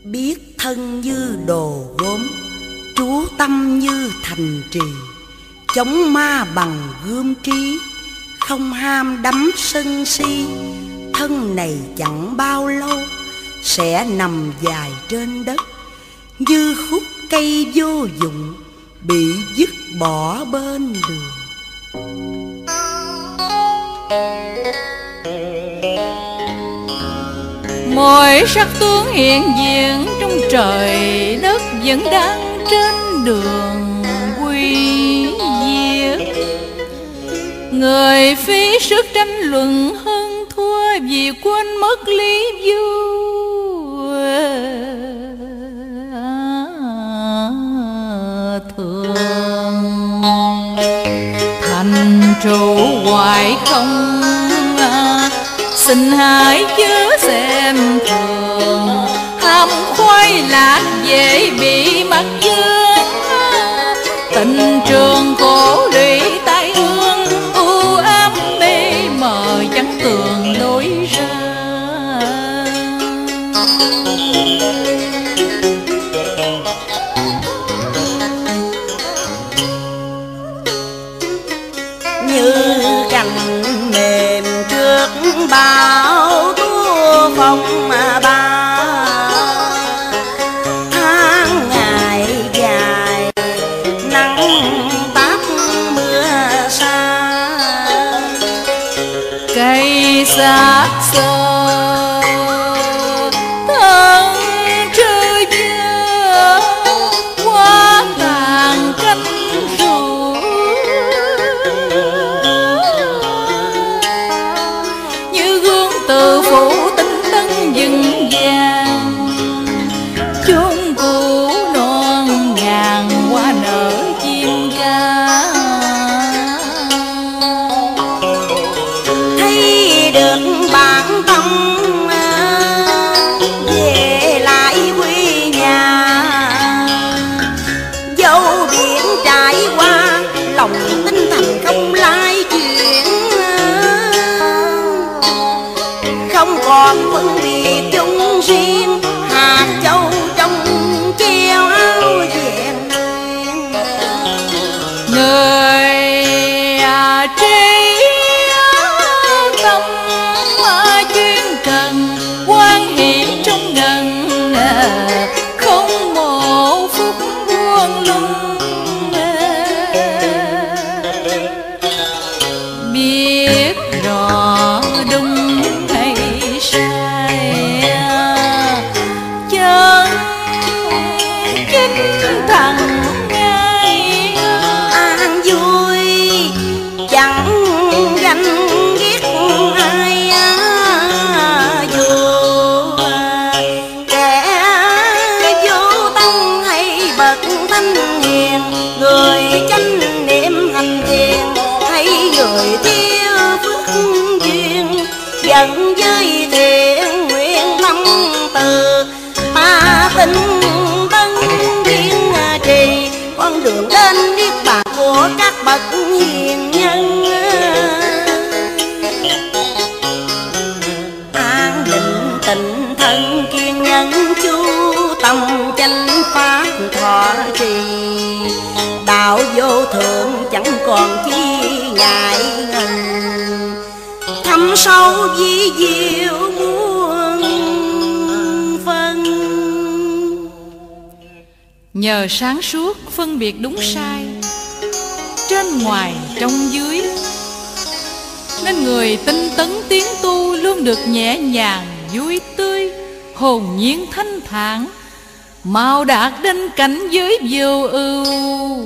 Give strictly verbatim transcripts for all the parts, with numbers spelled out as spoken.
biết thân như đồ gốm, trú tâm như thành trì, chống ma bằng gươm trí, không ham đắm sân si. Thân này chẳng bao lâu sẽ nằm dài trên đất, như khúc cây vô dụng bị dứt bỏ bên đường. Mọi sắc tướng hiện diện trong trời đất vẫn đang trên đường quy diệt. Người phí sức tranh luận hơn thua vì quên mất lý vua thường. Thành trụ hoài không, xin hãy chớ xem thường. Ham khoái lạc dễ bị mất dương, tình trường khổ lụy tai ương. U ám mê mờ chẳng tường lối ra. Như cành mềm trước bão tua phong ba, tháng ngày dài nắng táp mưa xa. Cây xác xơ thân trơ dơ, qua tàn cánh ru. Như gương từ phủ tinh tấn dừng vàng, chốn cũ non ngàn hoa nở chim ca. Thấy được bản tâm về lại quê nhà, dấu biển trải qua lòng tinh thần không lai chuyện. Không còn phân biệt chung riêng, hạt châu trong treo áo vàng. Người à trí tâm mà chuyên cần, quan hiểm trong ngần, không một phút buông lung. Biết rõ đúng hay sai, chân chính thằng ngay. An vui chẳng ganh ghét ai, dù kẻ vô tâm hay bậc thanh hiền. Người chánh niệm hành thiền hay người thiếu phước duyên, dẫn với thiện nguyện tâm từ. Ta tin tân thiên trì, con đường đến niết bàn của các bậc hiền nhân. An định tịnh thân kiên nhẫn chú tâm chánh pháp thọ trì. Đạo vô thượng chẳng còn chi ngại ngần, thâm sâu vi diệu muôn phân. Nhờ sáng suốt phân biệt đúng sai, trên ngoài trong dưới, nên người tinh tấn tiến tu luôn được nhẹ nhàng vui tươi, hồn nhiên thanh thản, mau đạt đến cảnh giới vô ưu.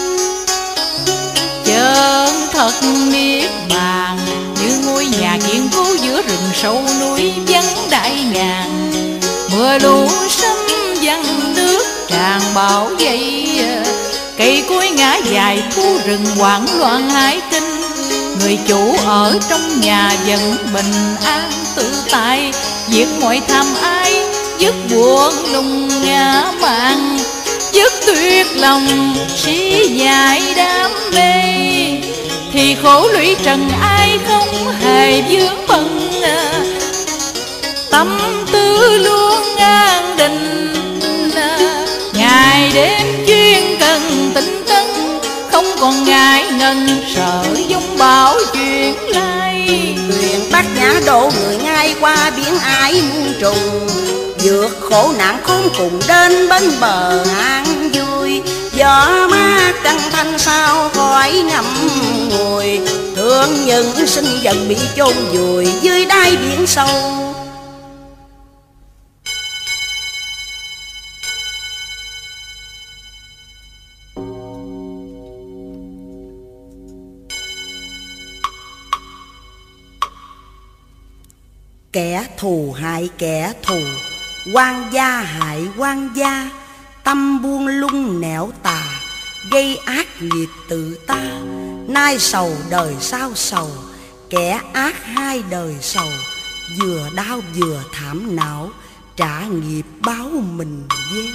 Chân thật niết bàn như ngôi nhà kiên cố giữa rừng sâu núi vắng đại ngàn. Mưa lũ xâm văng nước tràn bão dây, cây cối ngã dài thu rừng hoảng loạn hải kinh. Người chủ ở trong nhà vẫn bình an tự tại, diệt mọi tham ái, dứt buồn lùng ngã mạn, dứt tuyệt lòng si dại đam mê. Thì khổ lụy trần ai không hề vướng bận, tâm tư luôn an định. Ngày đêm chuyên cần tinh tấn, không còn ngại ngần sợ dung bão chuyện lai. Thuyền Bát Nhã độ người ngay qua biển ải muôn trùng, vượt khổ nạn khốn cùng đến bên bờ an vui. Gió mát trăng thanh sao khỏi ngậm ngùi, thương những sinh vật bị chôn vùi dưới đáy biển sâu. Kẻ thù hại kẻ thù, quan gia hại quan gia, tâm buông lung nẻo tà, gây ác nghiệp tự ta. Nay sầu đời sau sầu, kẻ ác hai đời sầu, vừa đau vừa thảm não, trả nghiệp báo mình gieo.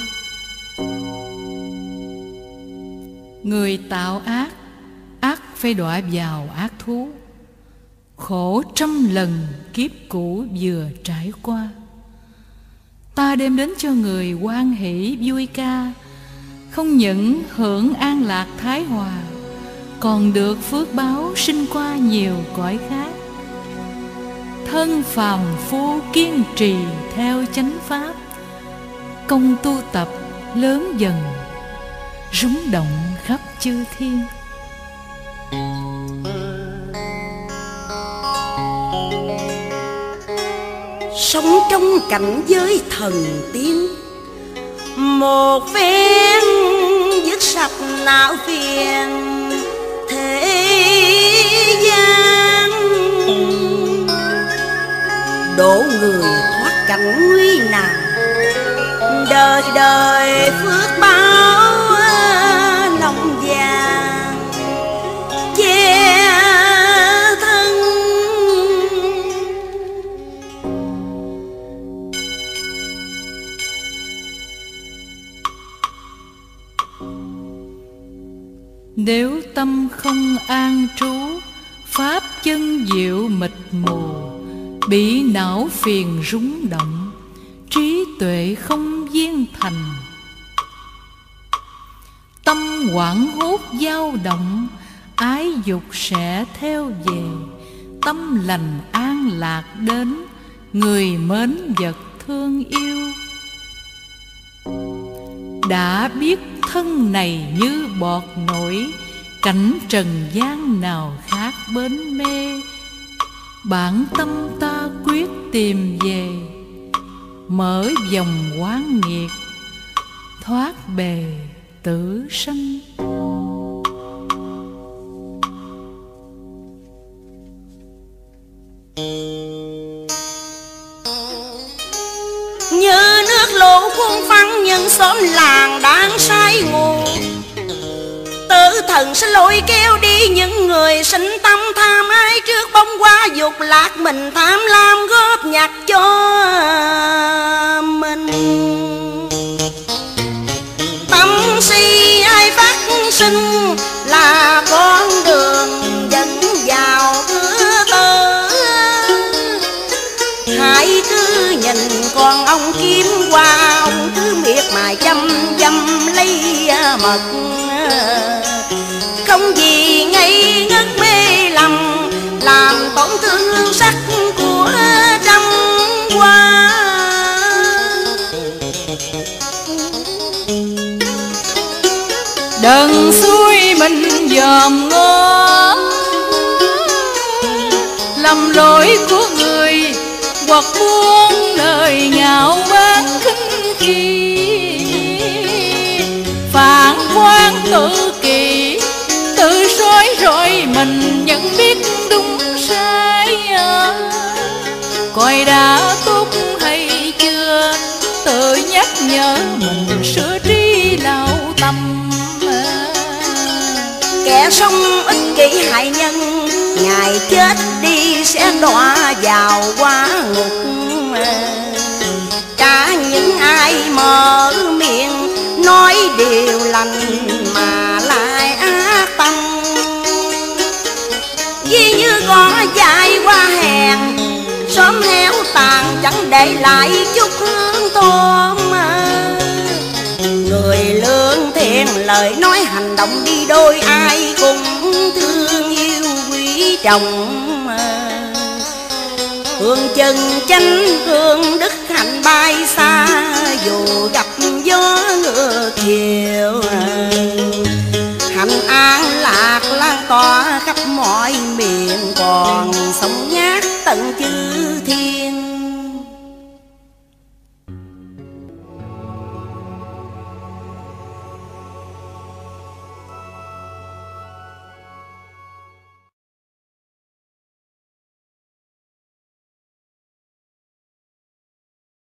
Người tạo ác, ác phải đọa vào ác thú. Khổ trăm lần kiếp cũ vừa trải qua, ta đem đến cho người hoan hỷ vui ca. Không những hưởng an lạc thái hòa, còn được phước báo sinh qua nhiều cõi khác. Thân phàm phu kiên trì theo chánh pháp, công tu tập lớn dần, rúng động khắp chư thiên. Sống trong cảnh giới thần tiên, một phen dứt sạch não phiền thế gian. Độ người thoát cảnh nguy nạn, đời đời phước báo lòng vàng che thân. Nếu tâm không an trú, pháp chân diệu mịt mù, bị não phiền rúng động, trí tuệ không viên thành. Tâm hoảng hốt dao động, ái dục sẽ theo về. Tâm lành an lạc đến, người mến vật thương yêu. Đã biết thân này như bọt nổi, cảnh trần gian nào khác bến mê. Bản tâm ta quyết tìm về, mở dòng oán nghiệt, thoát bề tử sanh. Như nước lũ cuốn phăng những xóm làng đang say ngủ, tử thần sẽ lôi kéo đi những người sinh tâm tham ái trước bóng qua dục lạc mình tham lam góp nhặt cho mình. Tâm si ai phát sinh là con đường dẫn vào cửa tử. Hãy cứ nhìn con ông kiếm qua, ông cứ miệt mài chăm chăm lấy mật. Không gì ngây ngất mê lầm, làm tổn thương hương sắc của trăm hoa. Đừng xuôi mình dòm ngó lầm lỗi của người, hoặc buông lời ngạo mạn khinh khi. Phản khoan tự kỷ, tự soi rọi mình nhận biết đúng sai. Coi đã tốt hay chưa, tự nhắc nhở mình sửa trí lao tâm. Kẻ sống ích kỷ hại nhân, ngày chết đi sẽ đọa vào hóa ngục. Cả những ai mở miệng nói điều lành mà lại ác tâm, vì như có dại qua hèn sớm héo tàn chẳng để lại chút hương thơm. Người lương thiện lời nói hành động đi đôi, ai cũng thương yêu quý trọng. Hương chân chánh hương đức hạnh bay xa, dù gặp gió ngựa chiều. Hạnh an lạc lan tỏa khắp mọi miền, còn sống ngát tận chư thiên.